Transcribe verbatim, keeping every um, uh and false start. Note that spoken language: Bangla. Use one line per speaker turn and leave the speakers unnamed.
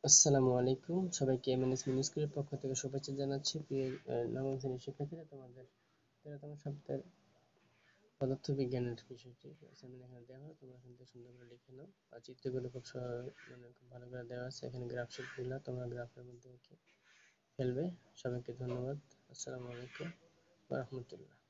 আসসালামু আলাইকুম, সবাইকে এমএনএস মিনি স্কুলের পক্ষ থেকে শুভেচ্ছা জানাচ্ছি। প্রিয় আহ, নবম শ্রেণীর শিক্ষার্থীরা, তোমাদের তেরোতম সপ্তাহের পদার্থ বিজ্ঞানের বিষয়টি অ্যাসাইনমেন্ট এখানে দেওয়া হলো। তোমরা এখান থেকে সুন্দর করে লিখে নাও। আর চিত্রগুলো খুব সহ- মানে খুব ভালো করে দেওয়া আছে। এখানে গ্রাফ শিটগুলো তোমরা গ্রাফের মধ্যে এঁকে ফেলবে। সবাইকে ধন্যবাদ। আসসালামু আলাইকুম ওয়া রাহমাতুল্লাহ।